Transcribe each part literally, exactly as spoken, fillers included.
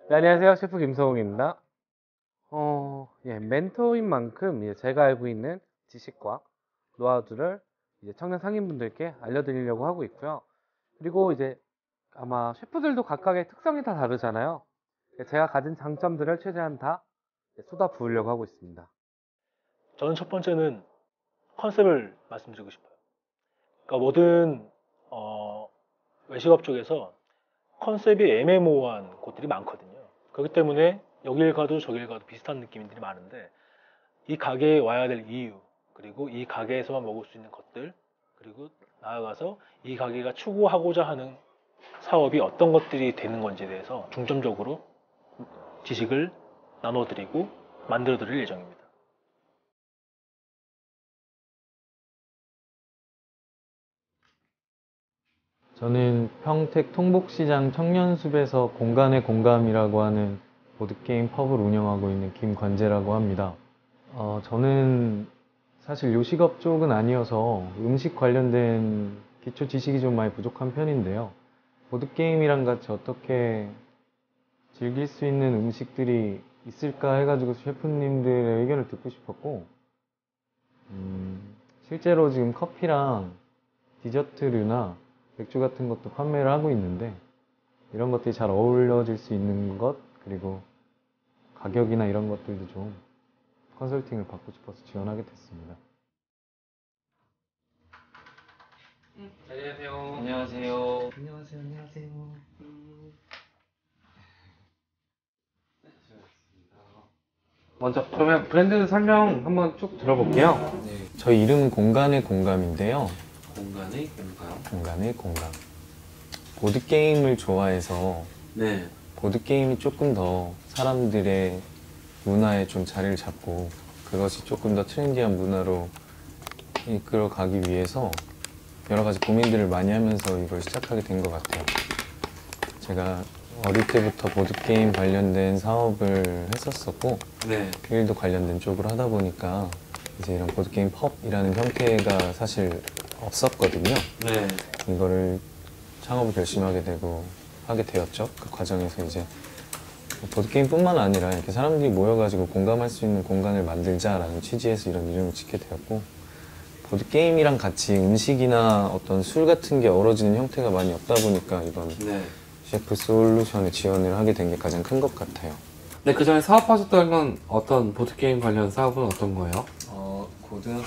네, 안녕하세요. 셰프 김성욱입니다. 어, 예, 멘토인 만큼 이제 제가 알고 있는 지식과 노하우들을 이제 청년 상인분들께 알려드리려고 하고 있고요. 그리고 이제 아마 셰프들도 각각의 특성이 다 다르잖아요. 제가 가진 장점들을 최대한 다 쏟아 부으려고 하고 있습니다. 저는 첫 번째는 컨셉을 말씀드리고 싶어요. 그러니까 모든 어, 외식업 쪽에서 컨셉이 애매모호한 곳들이 많거든요. 그렇기 때문에 여길 가도 저길 가도 비슷한 느낌들이 많은데 이 가게에 와야 될 이유, 그리고 이 가게에서만 먹을 수 있는 것들, 그리고 나아가서 이 가게가 추구하고자 하는 사업이 어떤 것들이 되는 건지에 대해서 중점적으로 지식을 나눠드리고 만들어드릴 예정입니다. 저는 평택 통복시장 청년숲에서 공간의 공감이라고 하는 보드게임 펍을 운영하고 있는 김관재라고 합니다. 어, 저는 사실 요식업 쪽은 아니어서 음식 관련된 기초 지식이 좀 많이 부족한 편인데요. 보드게임이랑 같이 어떻게 즐길 수 있는 음식들이 있을까 해가지고 셰프님들의 의견을 듣고 싶었고, 음, 실제로 지금 커피랑 디저트류나 맥주 같은 것도 판매를 하고 있는데 이런 것들이 잘 어울려질 수 있는 것, 그리고 가격이나 이런 것들도 좀 컨설팅을 받고 싶어서 지원하게 됐습니다. 안녕하세요. 안녕하세요. 안녕하세요. 안녕하세요. 먼저 그러면 브랜드 설명 한번 쭉 들어볼게요. 네, 저희 이름은 공간의 공감인데요. 공간의 공간. 공간의 공감. 보드게임을 좋아해서 네. 보드게임이 조금 더 사람들의 문화에 좀 자리를 잡고 그것이 조금 더 트렌디한 문화로 이끌어가기 위해서 여러 가지 고민들을 많이 하면서 이걸 시작하게 된 것 같아요. 제가 어릴 때부터 보드게임 관련된 사업을 했었었고 네. 일도 관련된 쪽으로 하다 보니까 이제 이런 보드게임 펍이라는 형태가 사실 없었거든요. 네. 이거를 창업을 결심하게 되고 하게 되었죠. 그 과정에서 이제 보드게임뿐만 아니라 이렇게 사람들이 모여가지고 공감할 수 있는 공간을 만들자라는 취지에서 이런 이름을 짓게 되었고, 보드게임이랑 같이 음식이나 어떤 술 같은 게 어우러지는 형태가 많이 없다 보니까 이번 네. 셰프 솔루션에 지원을 하게 된 게 가장 큰 것 같아요. 네, 그 전에 사업하셨던 건 어떤 보드게임 관련 사업은 어떤 거예요? 어, 고등학교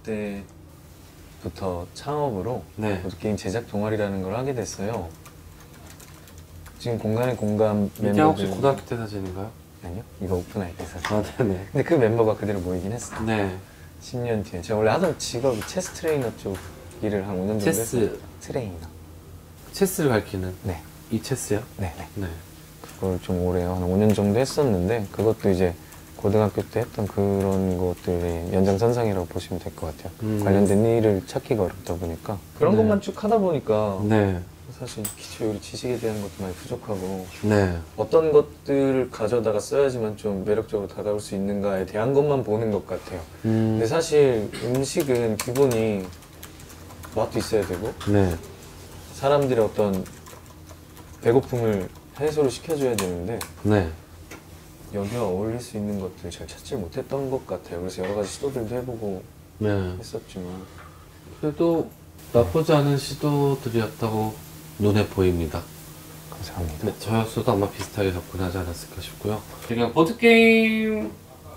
때부터 창업으로 네. 보드게임 제작 동아리라는 걸 하게 됐어요. 지금 공간의 공감 이게 멤버들... 혹시 고등학교 때 사진인가요? 아니요, 이거 오픈할 때 사실. 아, 네네. 근데 그 멤버가 그대로 모이긴 했어요. 네. 십 년 뒤에. 제가 원래 하던 직업이 체스 트레이너 쪽 일을 한 오 년 정도 체스. 했어요. 트레이너. 체스를 가르치는? 네. 이 체스요? 네네. 네. 그걸 좀 오래 한 오 년 정도 했었는데 그것도 이제 고등학교 때 했던 그런 것들의 연장선상이라고 보시면 될 것 같아요. 음. 관련된 일을 찾기가 어렵다 보니까 그런 네. 것만 쭉 하다 보니까 네. 사실 기초 요리 지식에 대한 것도 많이 부족하고 네. 어떤 것들을 가져다가 써야지만 좀 매력적으로 다가올 수 있는가에 대한 것만 보는 것 같아요. 음. 근데 사실 음식은 기본이 맛도 있어야 되고 네. 사람들의 어떤 배고픔을 해소를 시켜줘야 되는데 네. 여기와 어울릴 수 있는 것들 잘 찾지 못했던 것 같아요. 그래서 여러 가지 시도들도 해보고 네. 했었지만 그래도 나쁘지 않은 시도들이었다고 눈에 보입니다. 감사합니다. 네, 저였어도 아마 비슷하게 접근하지 않았을까 싶고요. 그냥 보드게임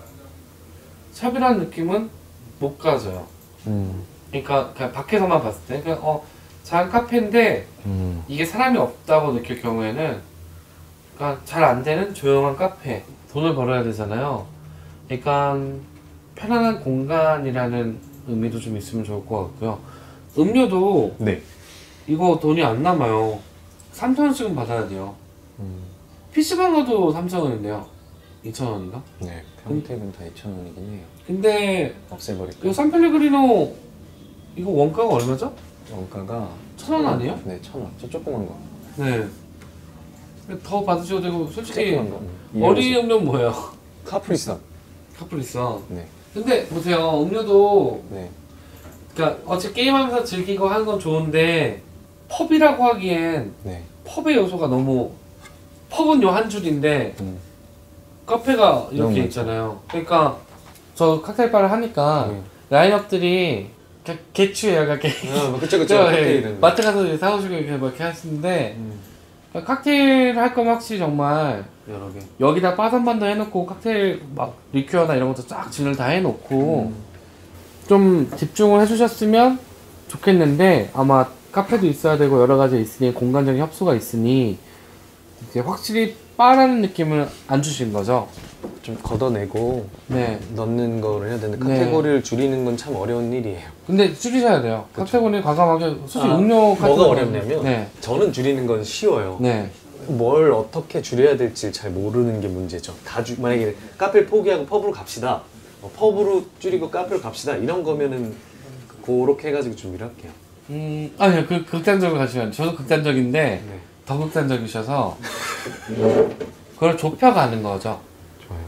샵이라는 느낌은 못 가져요. 음, 그러니까 그냥 밖에서만 봤을 때 그냥 어 작은 카페인데 음, 이게 사람이 없다고 느낄 경우에는 그러니까 잘 안 되는 조용한 카페. 돈을 벌어야 되잖아요. 그러니까 편안한 공간이라는 의미도 좀 있으면 좋을 것 같고요. 음료도 네. 이거 돈이 안 남아요. 삼천 원씩은 받아야 돼요. 음, 피시방 가도 삼천 원인데요. 이천 원인가? 네. 평택은 다 이천 원이긴 해요. 근데 없애버릴까요? 이 산펠레그리노 이거 원가가 얼마죠? 원가가 천 원 아니에요? 네, 천 원. 저 조그만 거. 네. 더 받으셔도 되고 솔직히 조그만 거. 어린 음료는 뭐예요? 카프리산. 카프리산. 네. 근데 보세요. 음료도 네. 그러니까 어차피 게임하면서 즐기고 하는 건 좋은데 펍이라고 하기엔 네. 펍의 요소가 너무 펍은 요 한 줄인데 음. 카페가 너무 이렇게 많죠. 있잖아요. 그러니까 저 칵테일바를 하니까 네. 라인업들이 개- 개추예요. 개, 아, 그쵸, 그쵸. 저, 예, 칵테일은. 마트 가서 이제 사오시고 이렇게 막 이렇게 하시는데 음, 칵테일 할 거면 확실히 정말 여러 개. 여기다 바선반도 해놓고 칵테일 막 리큐어나 이런 것도 쫙 진을 다 해놓고 음. 좀 집중을 해주셨으면 좋겠는데 아마 카페도 있어야 되고 여러 가지 있으니 공간적인 협소가 있으니 이제 확실히 바라는 느낌을 안 주신 거죠. 좀 걷어내고 네. 넣는 거를 해야 되는데 네. 카테고리를 줄이는 건 참 어려운 일이에요. 근데 줄이셔야 돼요. 그쵸. 카테고리 과감하게 솔직히 아, 음료 뭐가 카테고리 어렵냐면 네. 저는 줄이는 건 쉬워요. 네. 뭘 어떻게 줄여야 될지 잘 모르는 게 문제죠. 다 주, 만약에 카페를 포기하고 펍으로 갑시다. 어, 펍으로 줄이고 카페로 갑시다. 이런 거면은 그렇게 해가지고 준비를 할게요. 음, 아니요, 그 극단적으로 가시면 저도 극단적인데 네. 더 극단적이셔서 그걸 좁혀가는 거죠. 좋아요.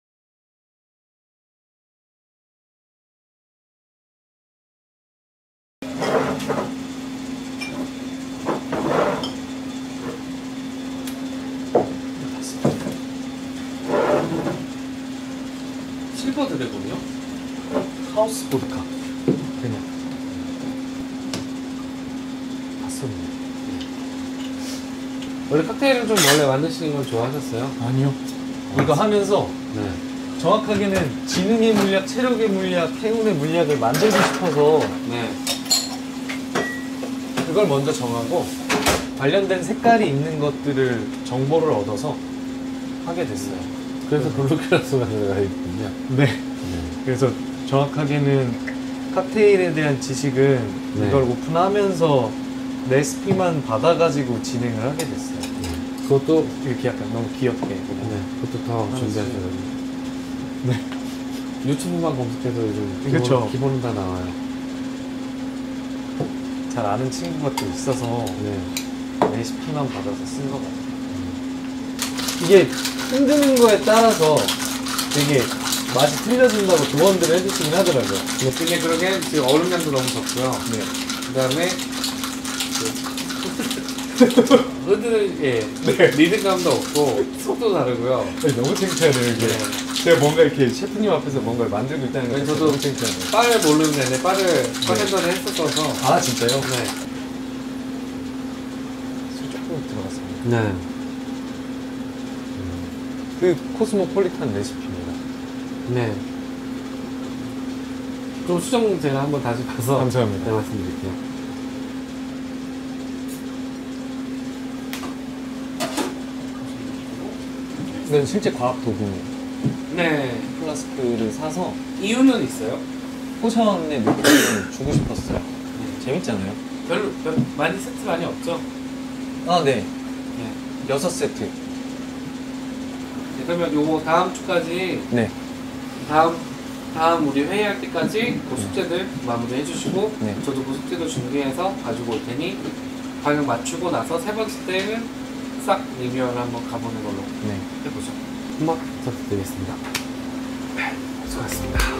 실버 드래곤이요? 하우스 보드카. 그냥. 봤었는데. 원래 칵테일을 좀 원래 만드시는 걸 좋아하셨어요? 아니요. 이거 하면서 네. 정확하게는 지능의 물리학, 체력의 물리학, 행운의 물리학을 만들고 싶어서 네. 그걸 먼저 정하고 관련된 색깔이 있는 것들을 정보를 얻어서 하게 됐어요. 그래서 블루캐러스가 들어가 있군요. 네. 그래서 정확하게는 칵테일에 대한 지식은 네. 이걸 오픈하면서 레시피만 받아가지고 진행을 하게 됐어요. 그것도 이렇게 약간 너무 귀엽게. 그냥. 네. 그것도 더 하나씩. 준비하셔야 돼요. 네. 유튜브만 검색해서 요즘 기본, 그쵸. 기본은 다 나와요. 잘 아는 친구가 또 있어서 네. 레시피만 받아서 쓴 거 같아요. 이게 흔드는 거에 따라서 되게 맛이 틀려진다고 조언들을 해주시긴 하더라고요. 근데 그러게 지금 얼음량도 너무 적고요. 네. 그 다음에 흔드는 예 리듬감도 없고 속도 다르고요. 네, 너무 창피하네요, 이게. 네. 제가 뭔가 이렇게 셰프님 앞에서 뭔가를 만들고 있다는 게 아니, 저도 너무 창피하네요. 바를 모르는 내내 바를 바텐더를 했었어서 아, 진짜요? 네. 술 조금 들어갔습니다. 네. 그 코스모폴리탄 레시피입니다. 네. 그럼 수정 제가 한번 다시 봐서 감사합니다. 네, 말씀드릴게요. 이건 실제 과학 도구예요. 네. 플라스크를 사서 이유는 있어요? 포션의 느낌을 주고 싶었어요. 재밌잖아요. 별로 별, 많이 세트 많이 없죠? 아, 네. 네. 여섯 세트. 네, 그러면 요거 다음 주까지 네. 다음 다음 우리 회의할 때까지 그 숙제들 마무리 해주시고 네. 저도 그 숙제도 준비해서 가지고 올 테니 방향 맞추고 나서 세 번째 때는 싹 리뉴얼 한번 가보는 걸로 네. 해보죠. 한번 부탁드리겠습니다. 수고하셨습니다.